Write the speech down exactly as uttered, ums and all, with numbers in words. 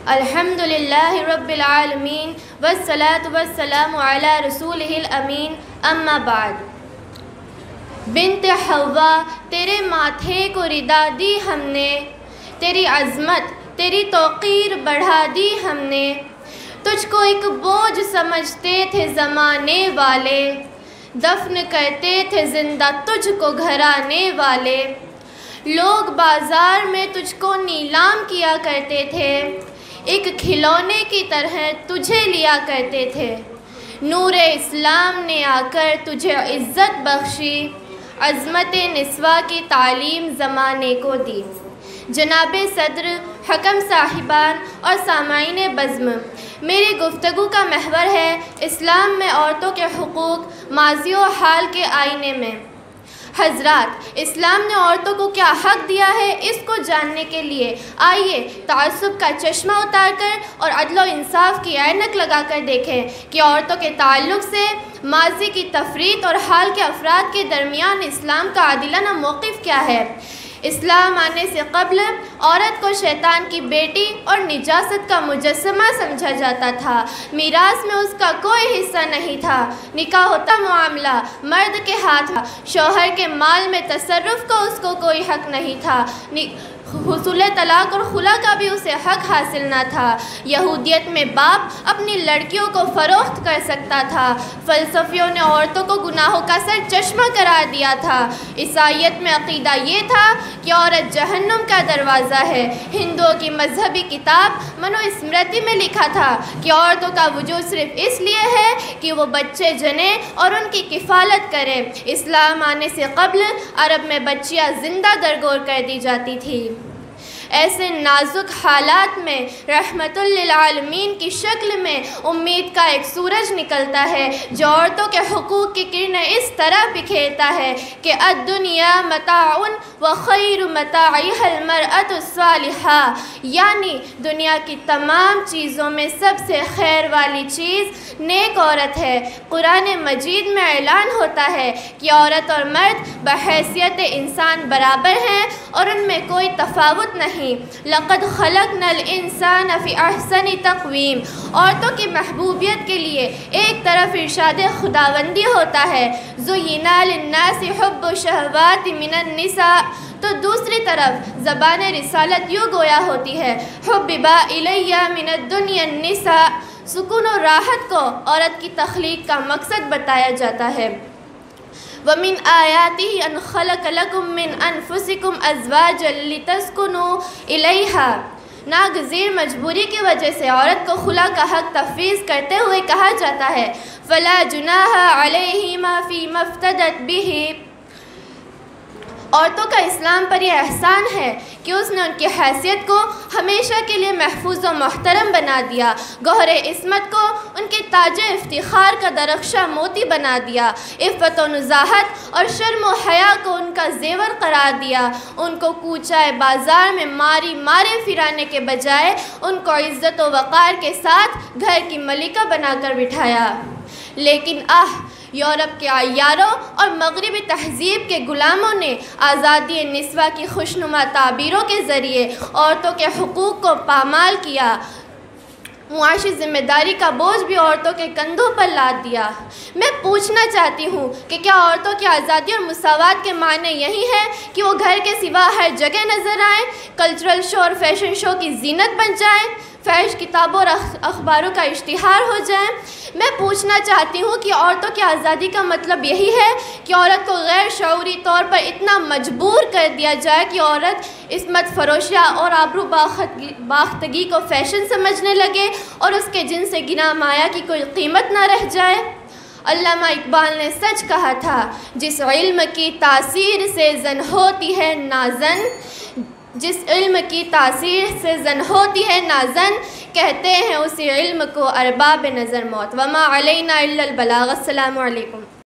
الحمدللہ رب العالمین والصلاة والسلام علی رسولہ الامین اما بعد۔ بنت حوا تیرے ماتھے کو ردا دی ہم نے، تیری عظمت تیری توقیر بڑھا دی ہم نے، تجھ کو ایک بوجھ سمجھتے تھے زمانے والے، دفن کرتے تھے زندہ تجھ کو گھرانے والے، لوگ بازار میں تجھ کو نیلام کیا کرتے تھے، ایک کھلونے کی طرح تجھے لیا کرتے تھے، نور اسلام نے آ کر تجھے عزت بخشی، عظمت نسواں کی تعلیم زمانے کو دی۔ جناب صدر، حکم صاحبان اور سامعین بزم، میری گفتگو کا محور ہے اسلام میں عورتوں کے حقوق ماضی و حال کے آئینے میں۔ حضرات، اسلام نے عورتوں کو کیا حق دیا ہے، اس کو جاننے کے لیے آئیے تعصب کا چشمہ اتار کر اور عدل و انصاف کی عینک لگا کر دیکھیں کہ عورتوں کے تعلق سے ماضی کی تفریط اور حال کے افراد کے درمیان اسلام کا عادلانہ موقف کیا ہے۔ اسلام آنے سے قبل عورت کو شیطان کی بیٹی اور نجاست کا مجسمہ سمجھا جاتا تھا، میراث میں اس کا کوئی حصہ نہیں تھا، نکاح ہوتا معاملہ مرد کے ہاتھ تھا، شوہر کے مال میں تصرف کا اس کو کوئی حق نہیں تھا، حصول طلاق اور خلا کا بھی اسے حق حاصل نہ تھا۔ یہودیت میں باپ اپنی لڑکیوں کو فروخت کر سکتا تھا، فلسفیوں نے عورتوں کو گناہوں کا سر چشمہ قرار دیا تھا، عیسائیت میں عقیدہ یہ تھا کہ عورت جہنم کا دروازہ ہے، ہندوؤں کی مذہبی کتاب منو اسمرتی میں لکھا تھا کہ عورتوں کا وجود صرف اس لیے ہے کہ وہ بچے جنیں اور ان کی کفالت کریں۔ اسلام آنے سے قبل عرب میں بچیاں زندہ درگور کر دی جاتی تھی۔ ایسے نازک حالات میں رحمت للعالمین کی شکل میں امید کا ایک سورج نکلتا ہے جو عورتوں کے حقوق کی کرنیں اس طرح بکھیرتا ہے کہ الدنیا متاع وخیر متاعها المرأة الصالحہ، یعنی دنیا کی تمام چیزوں میں سب سے خیر والی چیز نیک عورت ہے۔ قرآن مجید میں اعلان ہوتا ہے کہ عورت اور مرد بحیثیت انسان برابر ہیں اور ان میں کوئی تفاوت نہیں۔ لقد خلقنا الانسان فی احسن تقویم، عورتوں کی محبوبیت کے لیے ایک طرف ارشاد خداوندی ہوتا ہے زینا للناس حب الشہوات من النساء، تو دوسری طرف زبان رسالت یوں گویا ہوتی ہے حببا الی من الدنیا النساء، سکون و راحت کو عورت کی تخلیق کا مقصد بتایا جاتا ہے۔ وَمِنْ آيَاتِهِ أَنْ خَلَقَ لَكُم مِّنْ أَنفُسِكُمْ أَزْوَاجًا لِتَسْكُنُوا إِلَيْهَا، ناگزیر مجبوری کی وجہ سے عورت کو خلا کا حق تفویض کرتے ہوئے کہا جاتا ہے فَلَا جُنَاحَ عَلَيْهِمَا فِي مَا افْتَدَتْ بِهِ، عورتوں کا اسلام پر یہ احسان ہے کہ اس نے ان کی حیثیت کو ہمیشہ کے لیے محفوظ و محترم بنا دیا، گوہر عصمت کو ان کے تاج افتخار کا درخشاں موتی بنا دیا، عفت و نزاہت اور شرم و حیا کو ان کا زیور قرار دیا، ان کو کوچہ بازار میں ماری مارے پھرانے کے بجائے ان کو عزت و وقار کے ساتھ گھر کی ملکہ بنا کر بٹھایا۔ لیکن آہ، یورپ کے عیاروں اور مغربی تہذیب کے غلاموں نے آزادی نسواں کی خوشنما تعبیروں کے ذریعے عورتوں کے حقوق کو پامال کیا، معاشی ذمہ داری کا بوجھ بھی عورتوں کے کندھوں پر لاد دیا۔ میں پوچھنا چاہتی ہوں کہ کیا عورتوں کی آزادی اور مساوات کے معنی یہی ہے کہ وہ گھر کے سوا ہر جگہ نظر آئیں، کلچرل شو اور فیشن شو کی زینت بن جائیں، فحش کتابوں اور اخباروں کا اشتہار ہو جائیں؟ میں پوچھنا چاہتی ہوں کہ عورتوں کی آزادی کا مطلب یہی ہے کہ عورت کو غیر شعوری طور پر اتنا مجبور کر دیا جائے کہ عورت عصمت فروشیہ اور آبرو باختگی کو فیشن سمجھنے لگے اور اس کے جن سے گنا مایا کی کوئی قیمت نہ رہ جائے؟ علامہ اقبال نے سچ کہا تھا، جس علم کی تاثیر سے زن ہوتی ہے نازن، جس علم کی تاثیر سے زن ہوتی ہے نازن، کہتے ہیں اسی علم کو ارباب نظر موت۔ وما علینا الا البلاغ۔ السلام علیکم۔